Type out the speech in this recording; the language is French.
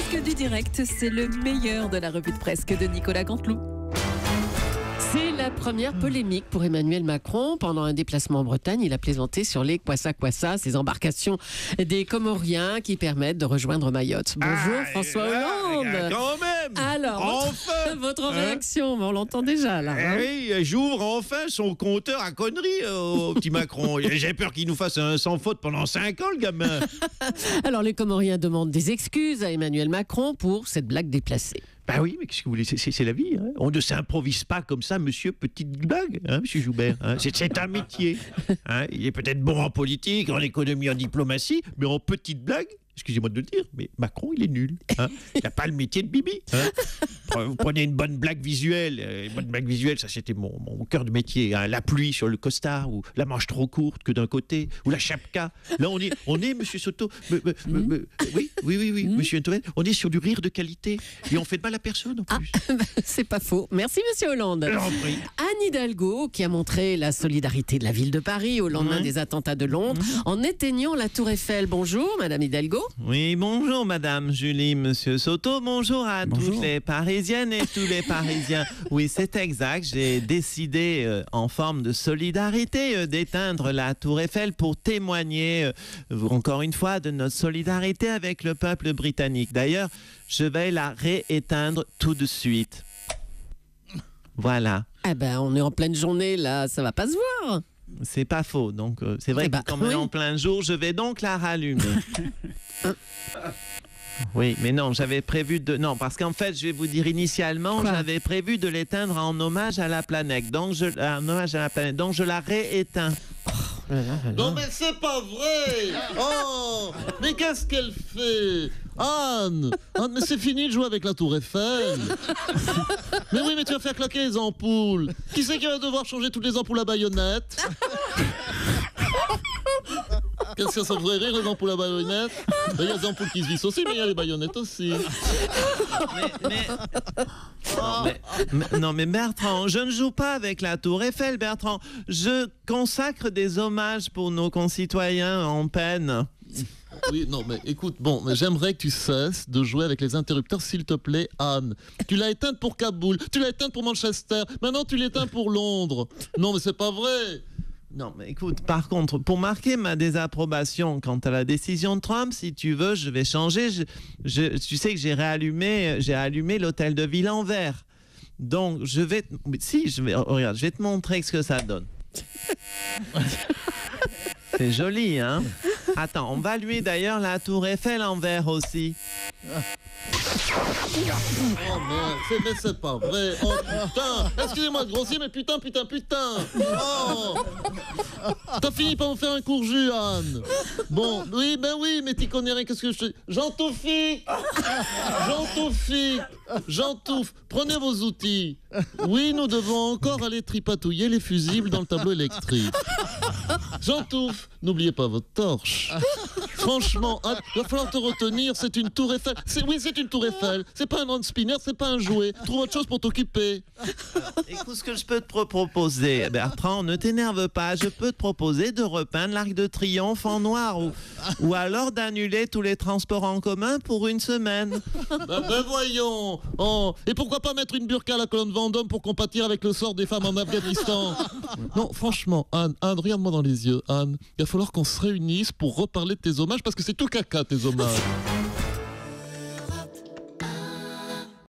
Presque du direct, c'est le meilleur de la revue de Presque de Nicolas Canteloup. C'est la première polémique pour Emmanuel Macron. Pendant un déplacement en Bretagne, il a plaisanté sur les Kwassa-Kwassa, ces embarcations des Comoriens qui permettent de rejoindre Mayotte. Bonjour François Hollande. Quand même. Alors, enfin votre réaction, on l'entend déjà là. Hein. Oui, j'ouvre enfin son compteur à conneries au petit Macron. J'ai peur qu'il nous fasse un sans faute pendant 5 ans, le gamin. Alors les Comoriens demandent des excuses à Emmanuel Macron pour cette blague déplacée. Bah oui, mais qu'est-ce que vous voulez, c'est la vie. Hein. On ne s'improvise pas comme ça, monsieur petite blague, hein, monsieur Joubert. Hein. C'est un métier. Hein. Il est peut-être bon en politique, en économie, en diplomatie, mais en petite blague, excusez-moi de le dire, mais Macron, il est nul. Hein. Il n'a pas le métier de Bibi. Hein. Vous prenez une bonne blague visuelle. Une bonne blague visuelle, ça c'était mon cœur de métier. Hein. La pluie sur le costard, ou la manche trop courte que d'un côté, ou la chapka. Là, on est monsieur Soto. Oui, monsieur Antoine. On est sur du rire de qualité. Et on fait de mal à personne en plus. C'est pas faux. Merci monsieur Hollande. Anne Hidalgo, qui a montré la solidarité de la ville de Paris au lendemain des attentats de Londres, en éteignant la Tour Eiffel. Bonjour, madame Hidalgo. Oui, bonjour madame Julie, monsieur Soto, bonjour à toutes les Parisiennes et tous les Parisiens. Oui, c'est exact, j'ai décidé en forme de solidarité d'éteindre la Tour Eiffel pour témoigner encore une fois de notre solidarité avec le peuple britannique. D'ailleurs, je vais la rééteindre tout de suite. Voilà. Eh ben, on est en pleine journée là, ça va pas se voir. C'est pas faux, donc c'est vrai que comme on est en plein jour, je vais donc la rallumer. Oui, mais non, j'avais prévu de... Non, parce qu'en fait, je vais vous dire, initialement, j'avais prévu de l'éteindre en hommage à la planète. Donc, je la rééteins. Non mais c'est pas vrai. Oh, mais qu'est-ce qu'elle fait, Anne, mais c'est fini de jouer avec la Tour Eiffel. Mais oui, mais tu vas faire claquer les ampoules. Qui c'est qui va devoir changer toutes les ampoules à baïonnette? Qu'est-ce que ça ferait rire, les ampoules à baïonnette? Il y a des ampoules qui se vissent aussi, mais il y a les baïonnettes aussi. Non mais Bertrand, je ne joue pas avec la Tour Eiffel, Bertrand. Je consacre des hommages pour nos concitoyens en peine. Oui, non, mais écoute, mais j'aimerais que tu cesses de jouer avec les interrupteurs, s'il te plaît, Anne. Tu l'as éteinte pour Kaboul, tu l'as éteinte pour Manchester, maintenant tu l'éteins pour Londres. Non, mais c'est pas vrai. Non, mais écoute, par contre, pour marquer ma désapprobation quant à la décision de Trump, si tu veux, je vais changer. Tu sais que j'ai allumé l'hôtel de ville en verre. Donc, regarde, je vais te montrer ce que ça donne. C'est joli, hein? Attends, on va allumer d'ailleurs la Tour Eiffel en verre aussi. Oh merde, mais c'est pas vrai. Oh putain, excusez-moi de grossier, mais putain. Oh, t'as fini par me faire un courju, Anne. Bon, oui, mais t'y connais rien, qu'est-ce que je te dis? Jean-Touffe, prenez vos outils. Oui, nous devons encore aller tripatouiller les fusibles dans le tableau électrique. Jean-Touffe, n'oubliez pas votre torche. Franchement, Anne, il va falloir te retenir, c'est une tour Eiffel. Oui, c'est une tour Eiffel. C'est pas un hand spinner, c'est pas un jouet. Trouve autre chose pour t'occuper. Écoute, ce que je peux te proposer, Bertrand, ne t'énerve pas. Je peux te proposer de repeindre l'Arc de Triomphe en noir ou alors d'annuler tous les transports en commun pour une semaine. Ben voyons. Oh, et pourquoi pas mettre une burqa à la colonne Vendôme pour compatir avec le sort des femmes en Afghanistan? Non, franchement, Anne, regarde-moi dans les yeux, Anne. Il va falloir qu'on se réunisse pour reparler de tes hommages parce que c'est tout caca, tes hommages.